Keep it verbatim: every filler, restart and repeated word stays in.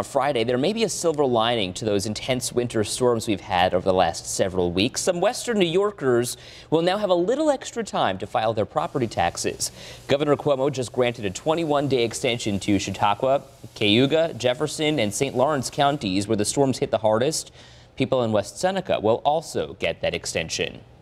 On Friday, there may be a silver lining to those intense winter storms we've had over the last several weeks. Some Western New Yorkers will now have a little extra time to file their property taxes. Governor Cuomo just granted a twenty-one day extension to Chautauqua, Cayuga, Jefferson, and Saint Lawrence counties where the storms hit the hardest. People in West Seneca will also get that extension.